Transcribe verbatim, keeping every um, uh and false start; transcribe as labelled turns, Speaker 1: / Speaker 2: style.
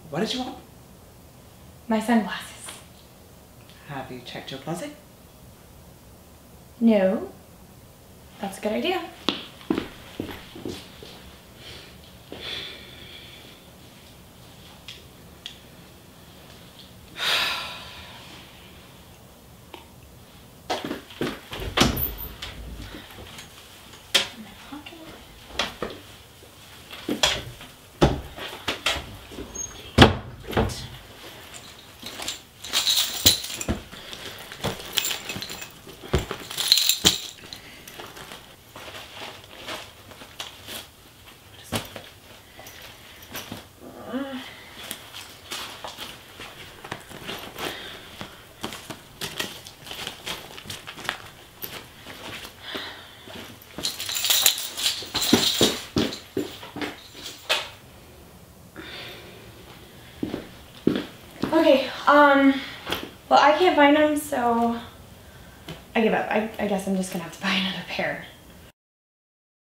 Speaker 1: What did you want?
Speaker 2: My sunglasses.
Speaker 1: Have you checked your closet?
Speaker 2: No. That's a good idea. Okay, um, well, I can't find them, so I give up. I, I guess I'm just gonna have to buy another pair.